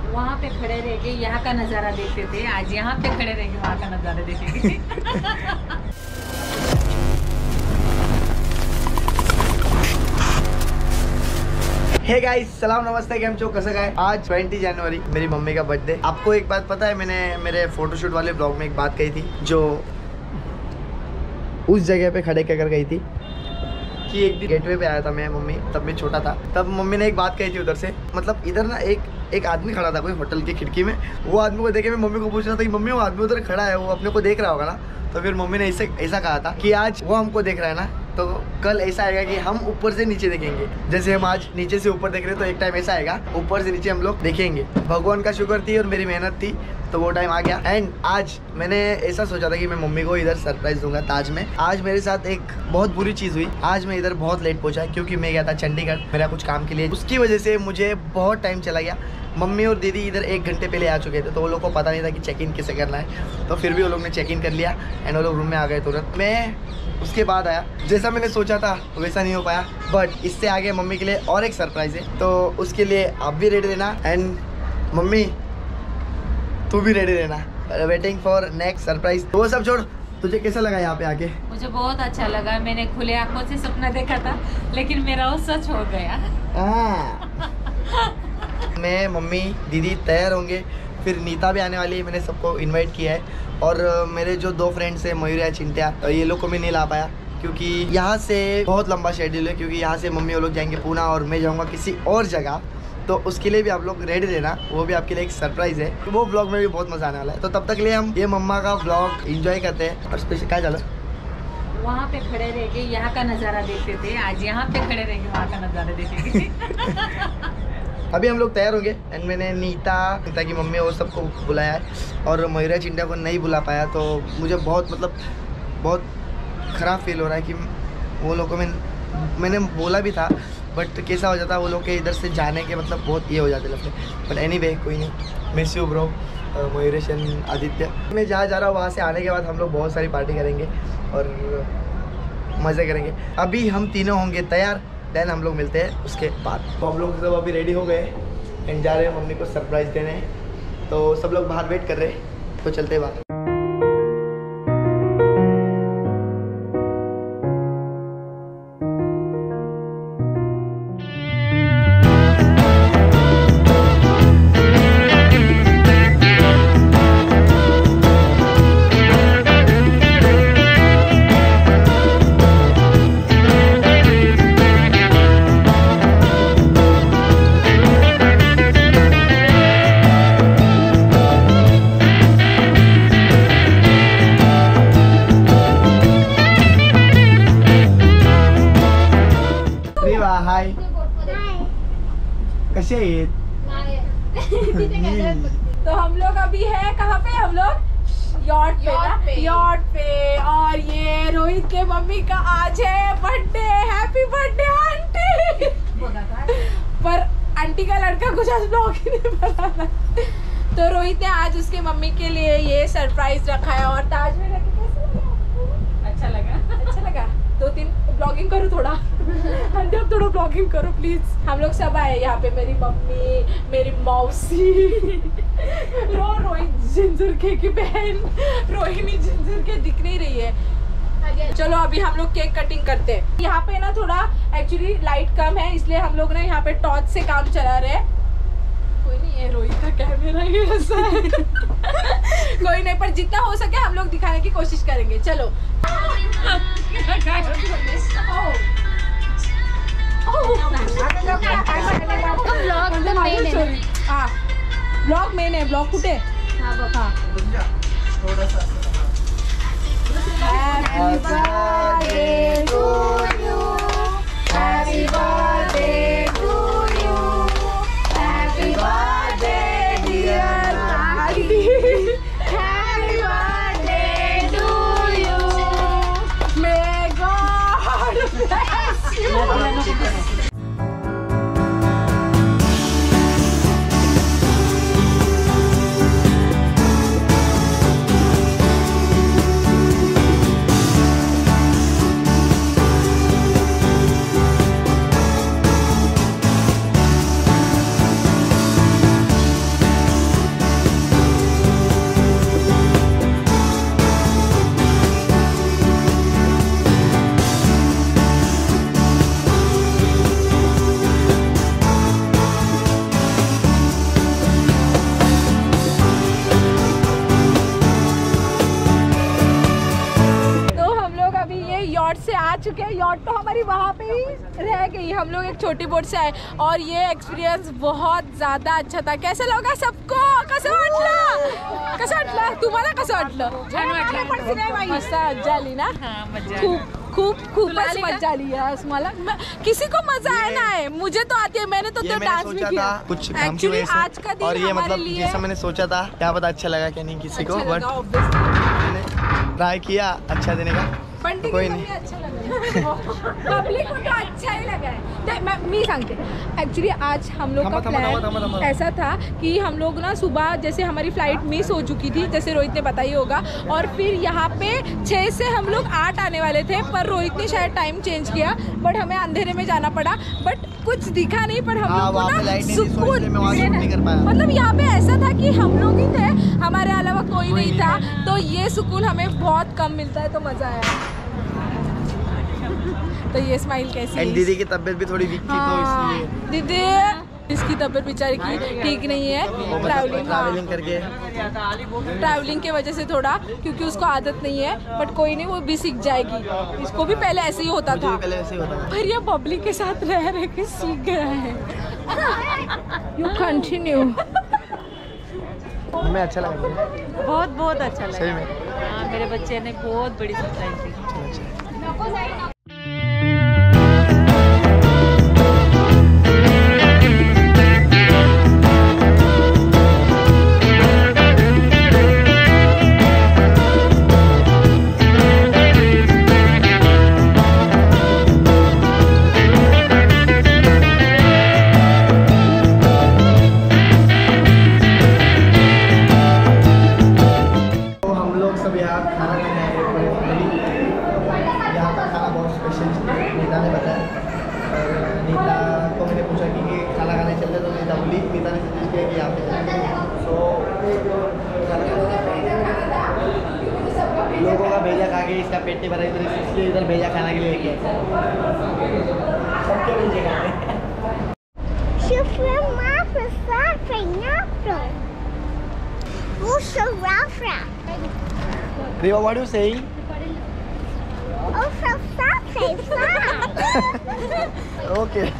वहाँ पे खड़े रह के यहाँ का नज़ारा देखते थे, आज यहाँ पे खड़े रह के वहाँ का नज़ारा देखेंगे। हे गाइस, सलाम नमस्ते, केम छो, कैसे गए। आज 20 जनवरी मेरी मम्मी का बर्थडे। आपको एक बात पता है, मैंने मेरे फोटोशूट वाले ब्लॉग में एक बात कही थी, जो उस जगह पे खड़े कर गई थी कि एक दिन गेटवे पे आया था मैं, मम्मी तब मैं छोटा था। तब मम्मी ने एक बात कही थी उधर से, मतलब इधर ना एक आदमी खड़ा था कोई होटल की खिड़की में। वो आदमी को देखे मैं मम्मी को पूछ रहा था कि मम्मी वो आदमी उधर खड़ा है, वो अपने को देख रहा होगा ना। तो फिर मम्मी ने ऐसा कहा था कि आज वो हमको देख रहा है ना, तो कल ऐसा आएगा कि हम ऊपर से नीचे देखेंगे। जैसे हम आज नीचे से ऊपर देख रहे हैं, तो एक टाइम ऐसा आएगा ऊपर से नीचे हम लोग देखेंगे। भगवान का शुक्र थी और मेरी मेहनत थी, तो वो टाइम आ गया। एंड आज मैंने ऐसा सोचा था कि मैं मम्मी को इधर सरप्राइज दूंगा ताज में। आज मेरे साथ एक बहुत बुरी चीज़ हुई। आज मैं इधर बहुत लेट पहुंचा क्योंकि मैं गया था चंडीगढ़ मेरा कुछ काम के लिए। उसकी वजह से मुझे बहुत टाइम चला गया। मम्मी और दीदी इधर 1 घंटे पहले आ चुके थे, तो वो लोग को पता नहीं था कि चेक इन कैसे करना है। तो फिर भी वो लोग ने चेक इन कर लिया एंड वो लोग रूम में आ गए तुरंत। मैं उसके बाद आया, जैसा मैंने सोचा था वैसा नहीं हो पाया, बट इससे आगे मम्मी के लिए और एक सरप्राइज है, तो उसके लिए आप भी रेडी रहना। एंड मम्मी तू भी रेडी रहना, वेटिंग फॉर नेक्स्ट सरप्राइज। तो वो सब छोड़, तुझे कैसा लगा यहाँ पे आके? मुझे बहुत अच्छा लगा। मैंने खुले आंखों से सपना देखा था, लेकिन मेरा वो सच हो गया। मैं, मम्मी, दीदी तैयार होंगे, फिर नीता भी आने वाली है। मैंने सबको इनवाइट किया है। और मेरे जो 2 फ्रेंड्स हैं, मयूर या चिंटिया, ये लोग को मैं नहीं ला पाया क्योंकि यहाँ से बहुत लंबा शेड्यूल है। क्योंकि यहाँ से मम्मी वो लोग जाएंगे पूना और मैं जाऊँगा किसी और जगह, तो उसके लिए भी आप लोग रेडी रहना। वो भी आपके लिए एक सरप्राइज है, वो ब्लॉग में भी बहुत मजा आने वाला है। तो तब तक लिए हम ये मम्मा का ब्लॉग एंजॉय करते हैं। और स्पेशल क्या चलो, वहाँ पे खड़े रह के यहाँ का नज़ारा देखते थे, आज यहाँ पे खड़े रह के वहाँ का नज़ारा देखेंगे। अभी हम लोग तैयार होंगे एंड मैंने नीता की मम्मी और सबको बुलाया है और मयूरा चिंटिया को नहीं बुला पाया। तो मुझे बहुत ख़राब फील हो रहा है कि वो लोग को मैंने बोला भी था, बट कैसा हो जाता है वो लोग के इधर से जाने के मतलब बहुत ये हो जाते लगते। बट एनीवे कोई नहीं, miss you bro Mayuresh and Aditya. मैं जहाँ जा रहा हूँ वहाँ से आने के बाद हम लोग बहुत सारी पार्टी करेंगे और मज़े करेंगे। अभी हम तीनों होंगे तैयार, देन हम लोग मिलते हैं उसके बाद। तो हम लोग सब अभी रेडी हो गए एंड जा रहे हैं मम्मी को सरप्राइज देने। तो सब लोग बाहर वेट कर रहे हैं, तो चलते हैं बाहर। हाय, कसे आहेत? तो हम लोग अभी है कहाँ पे, हम लोग यॉट पे। और ये रोहित के मम्मी का आज है बर्थडे। Happy birthday aunty. पर आंटी का लड़का कुछ आज ब्लॉग ही नहीं बना। तो रोहित ने आज उसके मम्मी के लिए ये सरप्राइज रखा है। और ताज में रख के कैसा लगा? अच्छा लगा। 2-3 ब्लॉगिंग करो थोड़ा। आंटी आप थोड़ा ब्लॉगिंग करो प्लीज। हम लोग सब आए यहाँ पे, मेरी मम्मी, मेरी मौसी, रोहित जिंजर की बहन रोहिणी जिंजर के दिख नहीं रही है। चलो अभी हम लोग केक कटिंग करते हैं। यहाँ पे ना थोड़ा एक्चुअली लाइट कम है, इसलिए हम लोग ना यहाँ पे टॉर्च से काम चला रहे हैं। कोई नहीं है, रोहित का कैमरा ही ऐसा है। कोई नहीं, पर जितना हो सके हम लोग दिखाने की कोशिश करेंगे। चलो ब्लॉग मेन है, ब्लॉग कुठे? Happy birthday to you, happy birthday to you, happy birthday dear Adi, happy birthday to you, may God bless you. नहीं, हम लोग एक छोटी बोट से आए और ये एक्सपीरियंस बहुत ज़्यादा अच्छा था। कैसा लगा सबको? कसं वाटलं? कसं वाटलं तुम्हाला? कसं वाटलं? छान वाटलं. मस्त मजा आली ना? हाँ, मजा खूपच मजा आली यार. मला किसी को मजा आना है, मुझे तो आती है, मैंने तो डांस भी किया कुछ काम की वजह आज का से, दिन और ये हमारे मतलब लिए जैसा मैंने सोचा था, क्या पता अच्छा लगा क्या नहीं किसी को, अच्छा बट लगा, obviously. मैंने ट्राई किया अच्छा देने का. बंटी कोई को नहीं. भी अच्छा लगा. पब्लिक को तो अच्छा ही लगा है. मैं सांगते एक्चुअली आज हम लोग का प्लान ऐसा था कि हम लोग ना सुबह जैसे हमारी फ्लाइट मिस हो चुकी थी, जैसे रोहित ने बताया होगा, और फिर यहाँ पे 6 से हम लोग 8 आने वाले थे, पर रोहित ने शायद टाइम चेंज किया, बट हमें अंधेरे में जाना पड़ा, बट कुछ दिखा नहीं, पर हम लोग को ना सुकून, मतलब यहाँ पे ऐसा था कि हम लोग ही थे, हमारे अलावा कोई नहीं था, तो ये सुकून हमें बहुत कम मिलता है, तो मजा आया. तो ये स्माइल कैसी है? दीदी की तबीयत भी थोड़ी वीक थी, तो इसलिए दीदी इसकी तबीयत बेचारी की ठीक नहीं है, ट्रैवलिंग करके, ट्रैवलिंग की वजह से थोड़ा, क्योंकि उसको आदत नहीं है, बट कोई नहीं, वो भी सीख जाएगी. इसको भी पहले ऐसे ही होता था, पहले ऐसे ही होता था, पर ये पब्लिक के साथ रह के सीख गया है. You continue. हमें अच्छा लगा. बहुत अच्छा लगा. सही में. हाँ, मेरे बच्चे ने बहुत बड़ी सरप्राइज दी. लोगों का भेजा खा के इसका पेट नहीं भरा, इधर इसलिए इधर भेजा खाना के लिए लेके सबके भेजे खाने. Riva, what are you saying? Okay.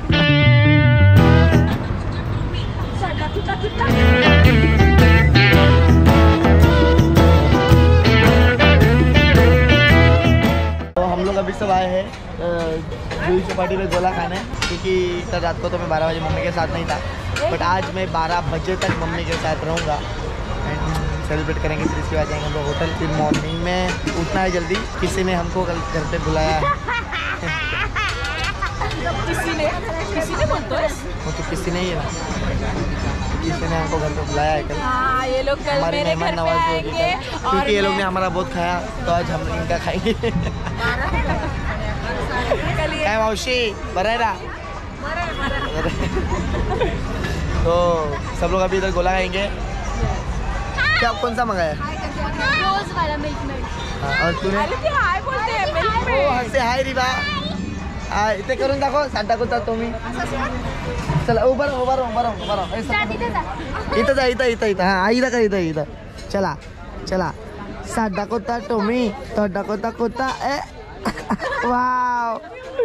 तो हम लोग अभी सब आए हैं जूही चौपाटी पे गोला खाने, क्योंकि कल रात को तो मैं 12 बजे मम्मी के साथ नहीं था, बट आज मैं 12 बजे तक मम्मी के साथ रहूँगा एंड सेलिब्रेट करेंगे. फिर इसके बाद जाएंगे हम लोग होटल. फिर मॉर्निंग में उठना है जल्दी. किसी ने हमको कल घर पे बुलाया है. किसी ने बोलते हैं वो तो किसी ने ही है, किसी ने हमको घर पे बुलाया है कल. हाँ, ये लोग कल मेरे घर पे आएंगे, क्योंकि ये लोग ने हमारा बहुत खाया, तो आज हम इनका खाएंगे. क्या मावशी बरायरा. तो सब लोग अभी इधर गोला खाएंगे. क्या कौन सा मंगाया? रोज वाला मिल्क मेड. और तूने? हाय बोलते हैं मिल्क मेड. से हाय रिबा. इथे करून दाखव. साथ दाखवता तुम्ही. चला उभा राहा. इथं हा इथं. चला साथ दाखवता तुम्ही, तो दाखवता ए वाव.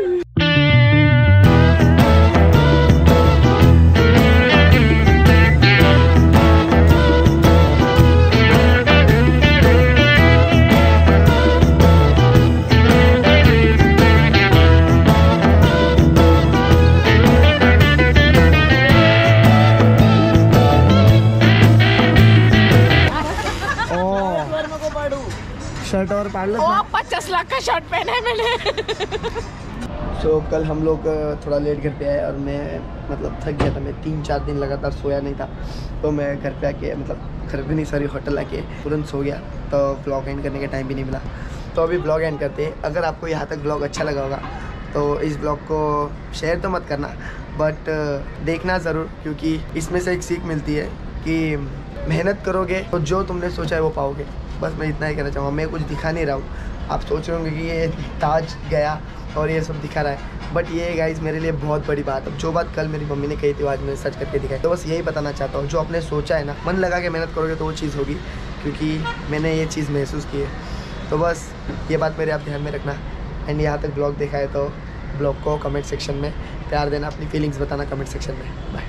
शर्ट और पार्लर 50 लाख का शर्ट पहना है मैंने. सो कल हम लोग थोड़ा लेट घर पे आए और मैं मतलब थक गया था. मैं 3-4 दिन लगातार सोया नहीं था, तो मैं घर पे आके मतलब घर पे नहीं सॉरी होटल आके तुरंत सो गया, तो ब्लॉग एंड करने का टाइम भी नहीं मिला. तो अभी ब्लॉग एंड करते हैं. अगर आपको यहाँ तक ब्लॉग अच्छा लगा होगा तो इस ब्लॉग को शेयर तो मत करना, बट देखना ज़रूर, क्योंकि इसमें से एक सीख मिलती है कि मेहनत करोगे तो जो तुमने सोचा है वो पाओगे. बस मैं इतना ही कहना चाहूँगा. मैं कुछ दिखा नहीं रहा हूँ. आप सोच रहे होंगे कि ये ताज गया और ये सब दिखा रहा है, बट ये गाइस मेरे लिए बहुत बड़ी बात है. जो बात कल मेरी मम्मी ने कही थी आज मैंने सच करके दिखाई. तो बस यही बताना चाहता हूँ, जो आपने सोचा है ना, मन लगा के मेहनत करोगे तो वो चीज़ होगी, क्योंकि मैंने ये चीज़ महसूस की है. तो बस ये बात मेरे आप ध्यान में रखना. एंड यहाँ तक ब्लॉग देखा है तो ब्लॉग को कमेंट सेक्शन में प्यार देना, अपनी फीलिंग्स बताना कमेंट सेक्शन में। Bye.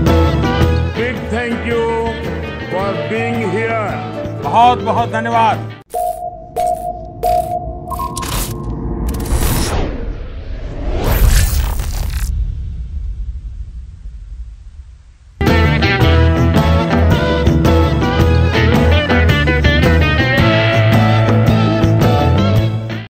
Big thank you for being here. बहुत बहुत धन्यवाद।